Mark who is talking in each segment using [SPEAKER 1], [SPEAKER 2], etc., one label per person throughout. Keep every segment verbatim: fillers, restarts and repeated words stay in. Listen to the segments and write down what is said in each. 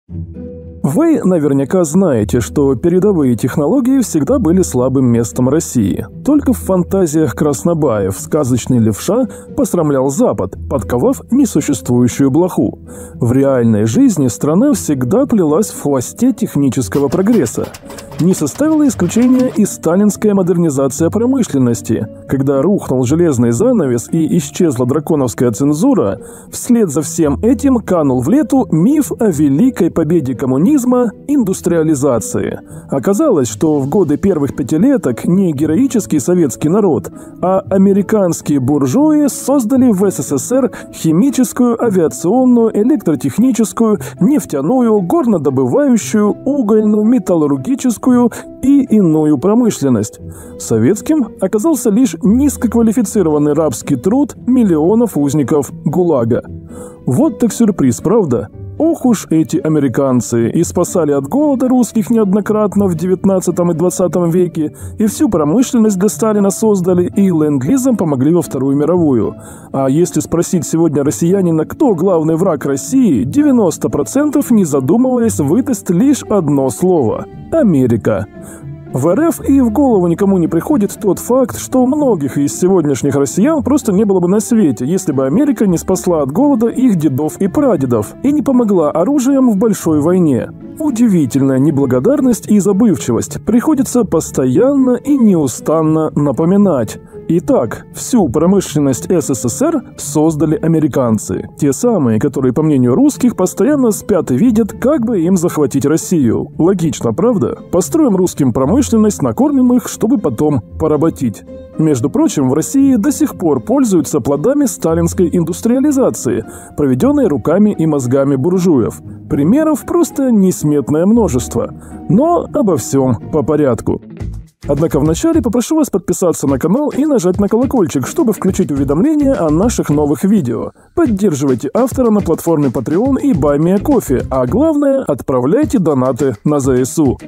[SPEAKER 1] Вы наверняка знаете, что передовые технологии всегда были слабым местом России. Только в фантазиях краснобаев сказочный левша посрамлял Запад, подковав несуществующую блоху. В реальной жизни страна всегда плелась в хвосте технического прогресса. Не составила исключения и сталинская модернизация промышленности. Когда рухнул железный занавес и исчезла драконовская цензура, вслед за всем этим канул в лету миф о великой победе коммунизма – индустриализации. Оказалось, что в годы первых пятилеток не героический советский народ, а американские буржуи создали в СССР химическую, авиационную, электротехническую, нефтяную, горнодобывающую, угольную, металлургическую и иную промышленность. Советским оказался лишь низкоквалифицированный рабский труд миллионов узников ГУЛАГа. Вот так сюрприз, правда? Ох уж эти американцы, и спасали от голода русских неоднократно в девятнадцатом и двадцатом веке, и всю промышленность для Сталина создали, и ленд-лизом помогли во Вторую мировую. А если спросить сегодня россиянина, кто главный враг России, девяносто процентов не задумываясь выдаст лишь одно слово – Америка. В РФ и в голову никому не приходит тот факт, что многих из сегодняшних россиян просто не было бы на свете, если бы Америка не спасла от голода их дедов и прадедов и не помогла оружием в большой войне. Удивительная неблагодарность и забывчивость, приходится постоянно и неустанно напоминать. Итак, всю промышленность СССР создали американцы. Те самые, которые, по мнению русских, постоянно спят и видят, как бы им захватить Россию. Логично, правда? Построим русским промышленность, накормим их, чтобы потом поработить. Между прочим, в России до сих пор пользуются плодами сталинской индустриализации, проведенной руками и мозгами буржуев. Примеров просто несметное множество. Но обо всем по порядку. Однако вначале попрошу вас подписаться на канал и нажать на колокольчик, чтобы включить уведомления о наших новых видео. Поддерживайте автора на платформе Patreon и Buy Me a Coffee, а главное, отправляйте донаты на ЗСУ.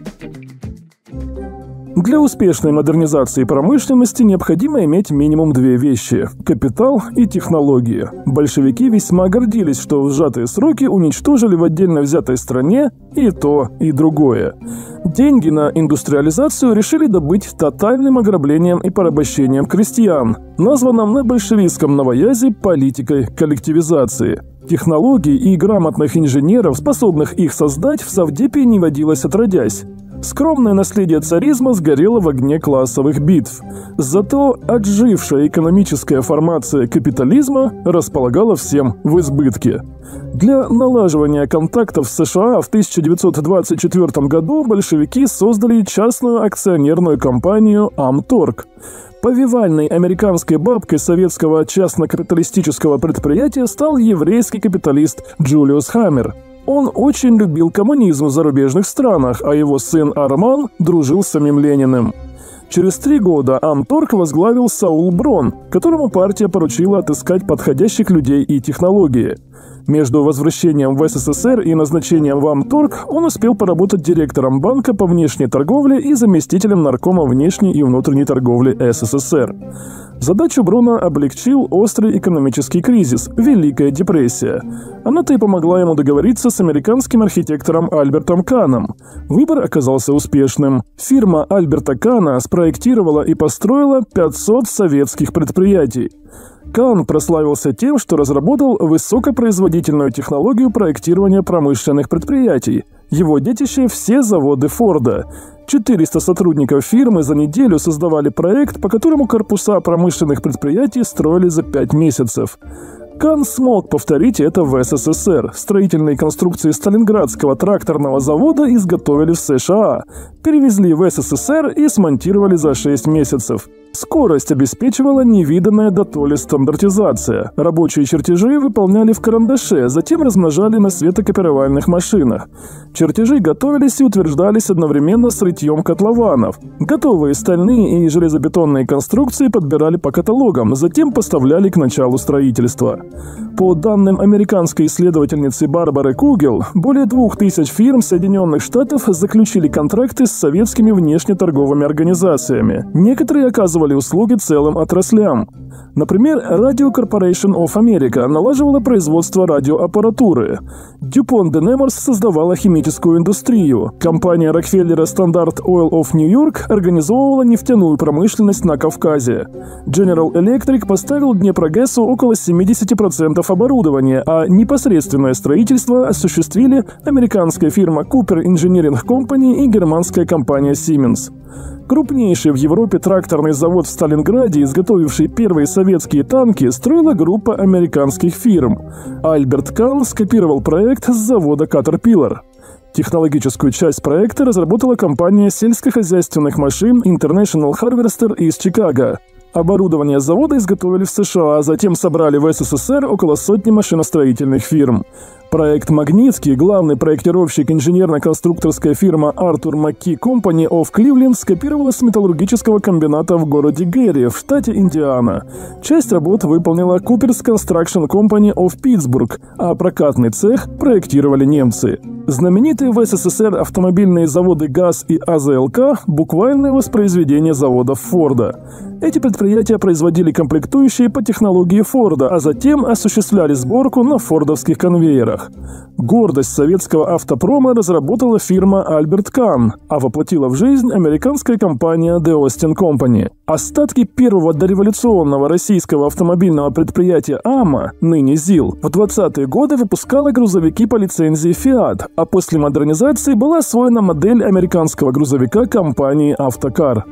[SPEAKER 1] Для успешной модернизации промышленности необходимо иметь минимум две вещи – капитал и технологии. Большевики весьма гордились, что в сжатые сроки уничтожили в отдельно взятой стране и то, и другое. Деньги на индустриализацию решили добыть тотальным ограблением и порабощением крестьян, названным на большевистском новоязе политикой коллективизации. Технологий и грамотных инженеров, способных их создать, в Совдепе не водилось отродясь. Скромное наследие царизма сгорело в огне классовых битв. Зато отжившая экономическая формация капитализма располагала всем в избытке. Для налаживания контактов с США в тысяча девятьсот двадцать четвёртом году большевики создали частную акционерную компанию «Амторг». Повивальной американской бабкой советского частно-капиталистического предприятия стал еврейский капиталист Джулиус Хаммер. Он очень любил коммунизм в зарубежных странах, а его сын Арман дружил с самим Лениным. Через три года Амторг возглавил Саул Брон, которому партия поручила отыскать подходящих людей и технологии. Между возвращением в СССР и назначением в Амторг он успел поработать директором банка по внешней торговле и заместителем наркома внешней и внутренней торговли СССР. Задачу Брона облегчил острый экономический кризис – Великая депрессия. Она-то и помогла ему договориться с американским архитектором Альбертом Каном. Выбор оказался успешным. Фирма Альберта Кана спроектировала и построила пятьсот советских предприятий. Кан прославился тем, что разработал высокопроизводительную технологию проектирования промышленных предприятий. Его детище – все заводы Форда. четыреста сотрудников фирмы за неделю создавали проект, по которому корпуса промышленных предприятий строили за пять месяцев. Кан смог повторить это в СССР. Строительные конструкции Сталинградского тракторного завода изготовили в США, перевезли в СССР и смонтировали за шесть месяцев. Скорость обеспечивала невиданная дотоле стандартизация. Рабочие чертежи выполняли в карандаше, затем размножали на светокопировальных машинах. Чертежи готовились и утверждались одновременно с рытьем котлованов. Готовые стальные и железобетонные конструкции подбирали по каталогам, затем поставляли к началу строительства. По данным американской исследовательницы Барбары Кугел, более двух тысяч фирм Соединенных Штатов заключили контракты с советскими внешнеторговыми организациями. Некоторые оказывали оказывали услуги целым отраслям. Например, Radio Corporation of America налаживала производство радиоаппаратуры. DuPont de Nemours создавала химическую индустрию. Компания Rockefeller Standard Oil of New York организовывала нефтяную промышленность на Кавказе. General Electric поставил Днепрогэсу около семьдесят процентов оборудования, а непосредственное строительство осуществили американская фирма Cooper Engineering Company и германская компания Siemens. Крупнейший в Европе тракторный завод в Сталинграде, изготовивший первые советские танки, строила группа американских фирм. Альберт Кан скопировал проект с завода Caterpillar. Технологическую часть проекта разработала компания сельскохозяйственных машин International Harvester из Чикаго. Оборудование завода изготовили в США, а затем собрали в СССР около сотни машиностроительных фирм. Проект «Магнитский», главный проектировщик инженерно-конструкторская фирма Arthur McKee Company of Cleveland, скопировала с металлургического комбината в городе Гэри в штате Индиана. Часть работ выполнила Coopers Construction Company of Pittsburgh, а прокатный цех проектировали немцы. Знаменитые в СССР автомобильные заводы ГАЗ и АЗЛК – буквальное воспроизведение заводов Форда. Эти предприятия производили комплектующие по технологии Форда, а затем осуществляли сборку на фордовских конвейерах. Гордость советского автопрома разработала фирма Альберт Кан, а воплотила в жизнь американская компания The Austin Company. Остатки первого дореволюционного российского автомобильного предприятия АМА, ныне ЗИЛ, в двадцатые годы выпускала грузовики по лицензии Fiat, а после модернизации была освоена модель американского грузовика компании Автокар.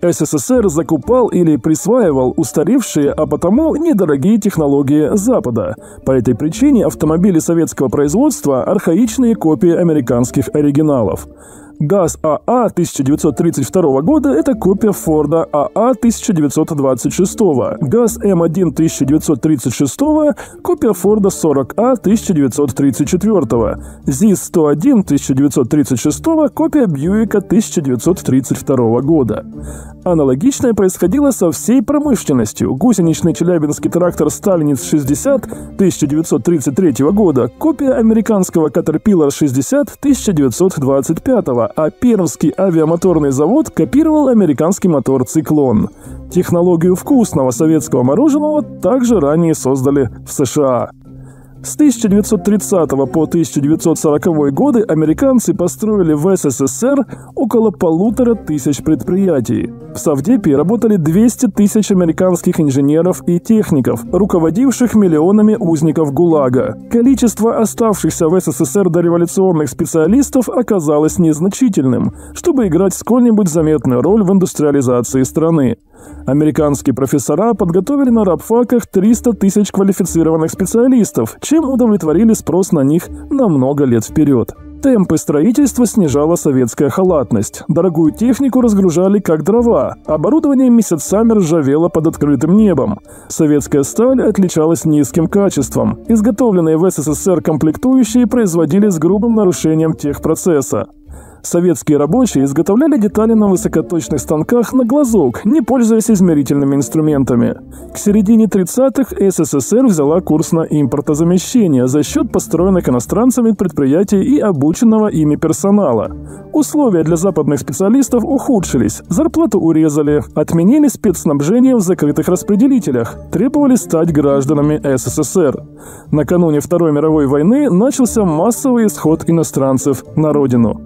[SPEAKER 1] СССР закупал или присваивал устаревшие, а потому недорогие технологии Запада. По этой причине автомобили советского производства – архаичные копии американских оригиналов. ГАЗ АА тысяча девятьсот тридцать второго года – это копия Форда АА тысяча девятьсот двадцать шестого, ГАЗ М один тысяча девятьсот тридцать шестого – копия Форда сорок А тысяча девятьсот тридцать четвертого, ЗИС сто один тысяча девятьсот тридцать шестого – копия Бьюика тысяча девятьсот тридцать второго года. Аналогичное происходило со всей промышленностью. Гусеничный челябинский трактор Сталинец шестьдесят тысяча девятьсот тридцать третьего года – копия американского Caterpillar шестьдесят тысяча девятьсот двадцать пятого, а Пермский авиамоторный завод копировал американский мотор «Циклон». Технологию вкусного советского мороженого также ранее создали в США. С тысяча девятьсот тридцатого по тысяча девятьсот сороковой годы американцы построили в СССР около полутора тысяч предприятий. В Совдепе работали двести тысяч американских инженеров и техников, руководивших миллионами узников ГУЛАГа. Количество оставшихся в СССР дореволюционных специалистов оказалось незначительным, чтобы играть сколь-нибудь заметную роль в индустриализации страны. Американские профессора подготовили на рабфаках триста тысяч квалифицированных специалистов, чем удовлетворили спрос на них на много лет вперед. Темпы строительства снижала советская халатность. Дорогую технику разгружали как дрова. Оборудование месяцами ржавело под открытым небом. Советская сталь отличалась низким качеством. Изготовленные в СССР комплектующие производили с грубым нарушением техпроцесса. Советские рабочие изготовляли детали на высокоточных станках на глазок, не пользуясь измерительными инструментами. К середине тридцатых СССР взяла курс на импортозамещение за счет построенных иностранцами предприятий и обученного ими персонала. Условия для западных специалистов ухудшились, зарплату урезали, отменили спецснабжение в закрытых распределителях, требовали стать гражданами СССР. Накануне Второй мировой войны начался массовый исход иностранцев на родину.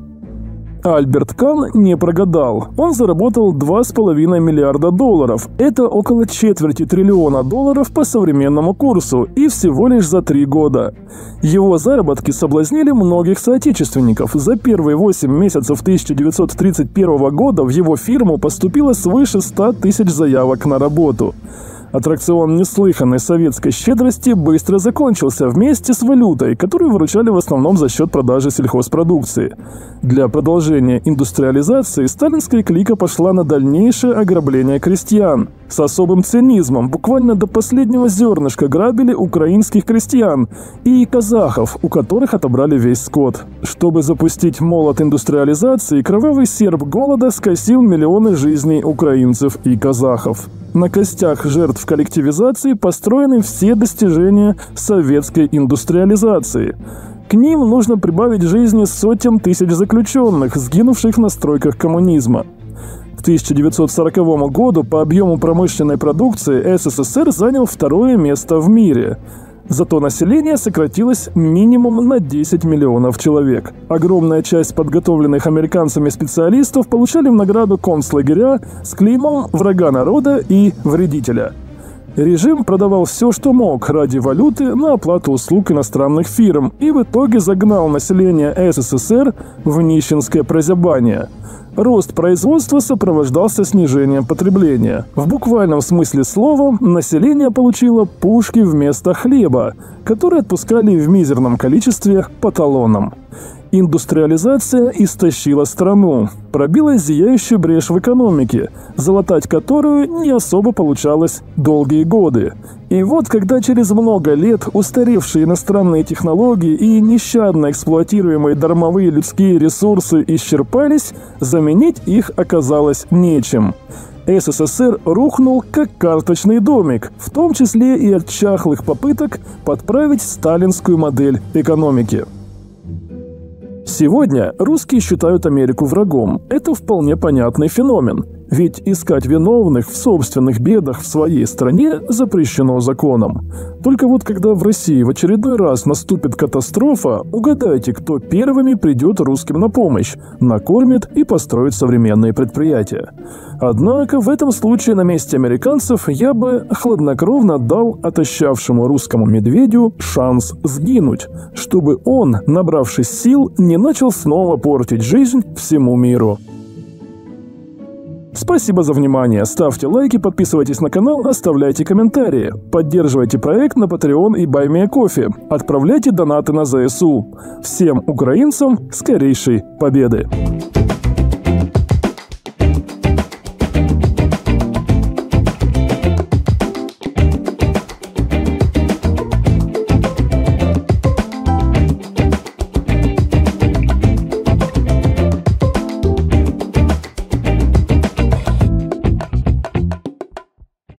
[SPEAKER 1] Альберт Кан не прогадал. Он заработал два с половиной миллиарда долларов. Это около четверти триллиона долларов по современному курсу и всего лишь за три года. Его заработки соблазнили многих соотечественников. За первые восемь месяцев тысяча девятьсот тридцать первого года в его фирму поступило свыше ста тысяч заявок на работу. Аттракцион неслыханной советской щедрости быстро закончился вместе с валютой, которую выручали в основном за счет продажи сельхозпродукции. Для продолжения индустриализации сталинская клика пошла на дальнейшее ограбление крестьян. С особым цинизмом, буквально до последнего зернышка, грабили украинских крестьян и казахов, у которых отобрали весь скот. Чтобы запустить молот индустриализации, кровавый серп голода скосил миллионы жизней украинцев и казахов. На костях жертв коллективизации построены все достижения советской индустриализации. К ним нужно прибавить жизни сотен тысяч заключенных, сгинувших на стройках коммунизма. В К тысяча девятьсот сороковому году по объему промышленной продукции СССР занял второе место в мире. Зато население сократилось минимум на десять миллионов человек. Огромная часть подготовленных американцами специалистов получали в награду концлагеря с клеймом «врага народа» и «вредителя». Режим продавал все, что мог, ради валюты на оплату услуг иностранных фирм и в итоге загнал население СССР в нищенское прозябание. Рост производства сопровождался снижением потребления. В буквальном смысле слова население получило пушки вместо хлеба, которые отпускали в мизерном количестве по талонам. Индустриализация истощила страну, пробила зияющую брешь в экономике, залатать которую не особо получалось долгие годы. И вот, когда через много лет устаревшие иностранные технологии и нещадно эксплуатируемые дармовые людские ресурсы исчерпались, заменить их оказалось нечем. СССР рухнул как карточный домик, в том числе и от чахлых попыток подправить сталинскую модель экономики. Сегодня русские считают Америку врагом. Это вполне понятный феномен. Ведь искать виновных в собственных бедах в своей стране запрещено законом. Только вот когда в России в очередной раз наступит катастрофа, угадайте, кто первыми придет русским на помощь, накормит и построит современные предприятия. Однако в этом случае на месте американцев я бы хладнокровно дал отощавшему русскому медведю шанс сгинуть, чтобы он, набравшись сил, не начал снова портить жизнь всему миру. Спасибо за внимание, ставьте лайки, подписывайтесь на канал, оставляйте комментарии, поддерживайте проект на Patreon и BuyMeACoffee, отправляйте донаты на ЗСУ. Всем украинцам скорейшей победы!